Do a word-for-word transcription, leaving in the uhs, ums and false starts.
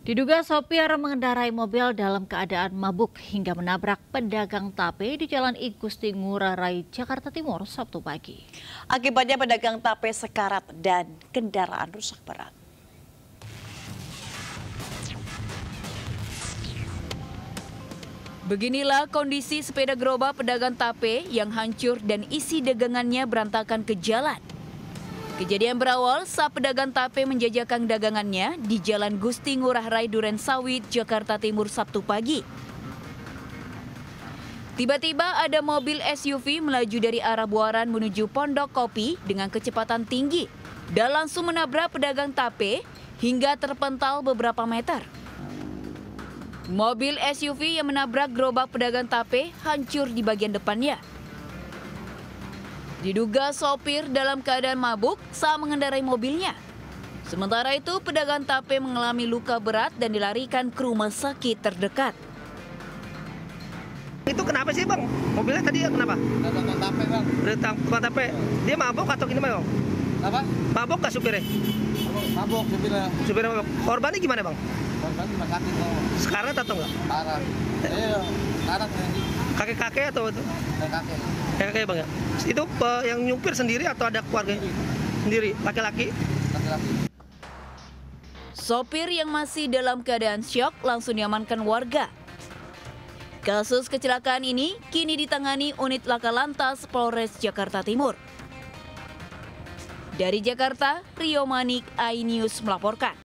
Diduga sopir mengendarai mobil dalam keadaan mabuk hingga menabrak pedagang tape di Jalan I Gusti Ngurah Rai, Jakarta Timur, Sabtu pagi. Akibatnya pedagang tape sekarat dan kendaraan rusak berat. Beginilah kondisi sepeda gerobak pedagang tape yang hancur dan isi dagangannya berantakan ke jalan. Kejadian berawal saat pedagang tape menjajakan dagangannya di Jalan Gusti Ngurah Rai Durensawit, Jakarta Timur, Sabtu pagi. Tiba-tiba ada mobil S U V melaju dari arah Buaran menuju Pondok Kopi dengan kecepatan tinggi dan langsung menabrak pedagang tape hingga terpental beberapa meter. Mobil S U V yang menabrak gerobak pedagang tape hancur di bagian depannya. Diduga sopir dalam keadaan mabuk saat mengendarai mobilnya. Sementara itu, pedagang tape mengalami luka berat dan dilarikan ke rumah sakit terdekat. Itu kenapa sih bang? Mobilnya tadi kenapa? Tukang tape bang. Tukang tape. Dia mabuk atau gimana bang? Apa? Mabuk gak supirnya? Mabuk supirnya. Supirnya mabuk. Korbannya gimana bang? Korban rumah sakit bang. Sekarang atau enggak? Parah. Eh, parah nih. Kakek-kakek atau itu? Kakek. Kakek bang ya? Itu uh, yang nyupir sendiri atau ada keluarga sendiri? Laki-laki? Laki-laki. Sopir yang masih dalam keadaan syok langsung diamankan warga. Kasus kecelakaan ini kini ditangani unit Laka Lantas Polres Jakarta Timur. Dari Jakarta, Rio Manik, iNews melaporkan.